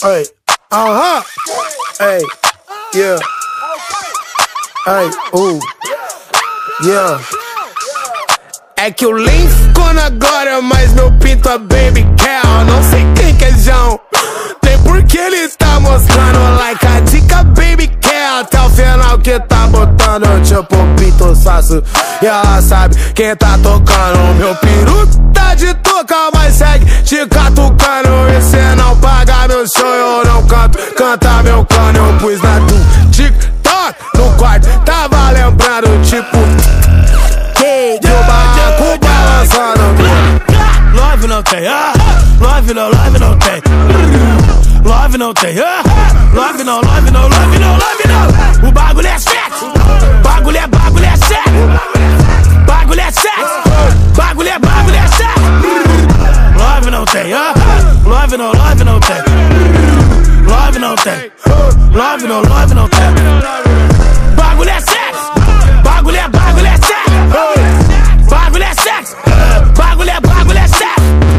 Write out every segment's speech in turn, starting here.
Hey, hey, yeah. Hey, yeah. É que o Lin ficou na glória, mas meu pinto a baby quer. Não sei quem que é João, nem porque ele tá mostrando like a dica baby quer. Até o final que tá botando tipo pinto saço. E ela sabe quem tá tocando. Meu peru tá de toca, mas segue te catucando. E cê não paga meu show, eu não canto, canta meu cano. Eu pus na do TikTok no quarto, tava lembrando tipo que o barraco balançando. Love não tem, love não tem. Love não tem, love não. O bagulho é sexo, bagulho é sexo. Bagulho é sexo, bagulho é sexo. Love não tem, love não tem. Love não tem, love não tem. Bagulho é sexo, bagulho é sexo. Bagulho é sexo, bagulho é sexo.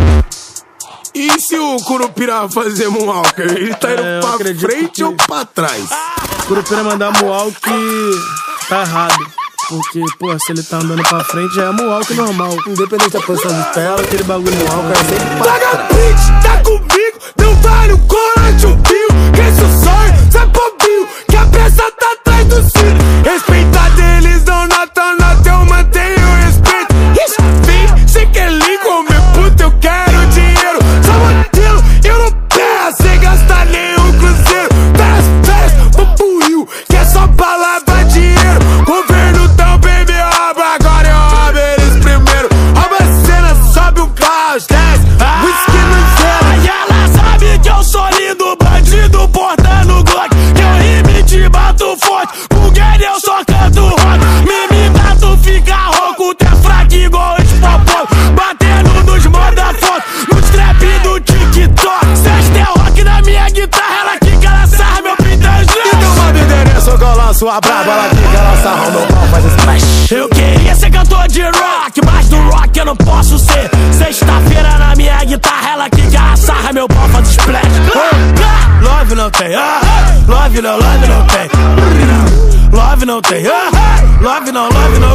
E se o Curupira fazer moonwalk? Ele tá indo pra frente ou pra trás? Curupira mandar moonwalk tá errado. Porque, pô, se ele tá andando pra frente já é moonwalk normal. Independente da posição de tela, aquele bagulho moonwalk é sempre pra trás. Paga bitch, tá comigo, não vai no colante o bio. Que isso sonho, sai bobinho, que a peça tá atrás do cílio. Respeita deles, não nota, nota, eu mantenho respeito. Isso, vem, cê quer ligo, meu puto, eu quero dinheiro. Só modelo, eu não peço, sem gastar nenhum cruzeiro. Férias, vou pro Rio, que é só palavra dinheiro. Governo tão bem me rouba, agora eu roubo eles primeiro. Rouba a cena, sobe o baixo, desce, whisky no gelo. E ela sabe que eu sou lindo, bandido portando Glock. Que eu rime e te bato forte, com Ganni eu só canto rock. Me bato, fica rouco, tu é fraco igual esse popó. Batendo nos moda-foto, nos trap do TikTok. Sexta é rock na minha guitarra, ela quica, ela sarra, meu pinto é splash. Então manda endereço que eu lanço a braba, ela quica, ela sarra, meu pau faz splash. Eu queria ser cantor de rock, mas do rock eu não posso ser. Sexta-feira na minha guitarra, ela quica, ela sarra, meu pau faz splash. Love não tem, love não tem. Love não tem, love não.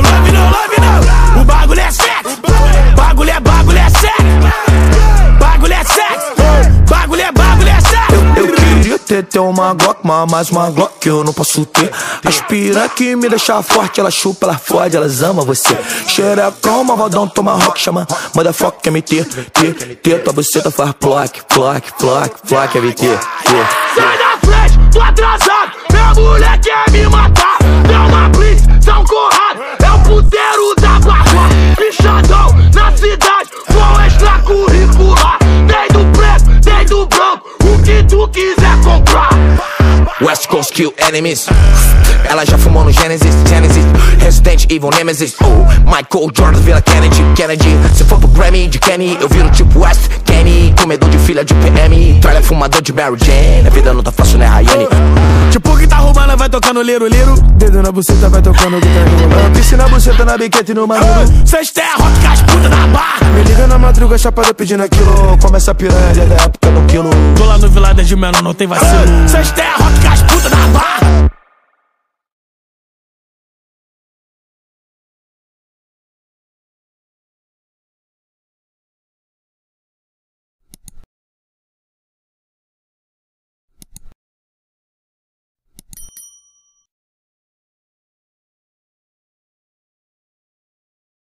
O bagulho é sexo, bagulho é sexo. Bagulho é sexo, bagulho é sexo. Eu queria ter uma Glock, mas uma Glock que eu não posso ter. Aspira que me deixa forte, ela chupa, ela fode, elas amam você. Xerecão, malvadão, toma rock, Xamã, motherfucker, MT, tua buceta faz plock, MT. Sai da frente, tô atrasado, minha mulher quer me matar. Deu uma blitz, são corrado, é o puteiro da barra. Bichadão na cidade, com extracurricular. Tem do preto, tem do branco, o que tu quiser comprar. West Coast kill enemies. Ela já fumou no Genesis, Resident Evil Nemesis. Michael Jordan vira Kennedy. Se for pro Grammy de Kenny, eu viro tipo West Kenny. Comedor de filha de PM, tralha fumador de Mary Jane. A vida não tá fácil, né, Rayane? Tipo que tá roubando, vai tocando liro. Dedo na buceta, vai tocando guitarra. Piscina na buceta, na biquete no maduro. Sexta é rock, as puta na barra. Me liga na madruga, chapada pedindo aquilo. Começa a piranha, da época no quilo. Tô lá no Viladas de Menor, não tem vacilo. Sexta é rock, as puta na barra.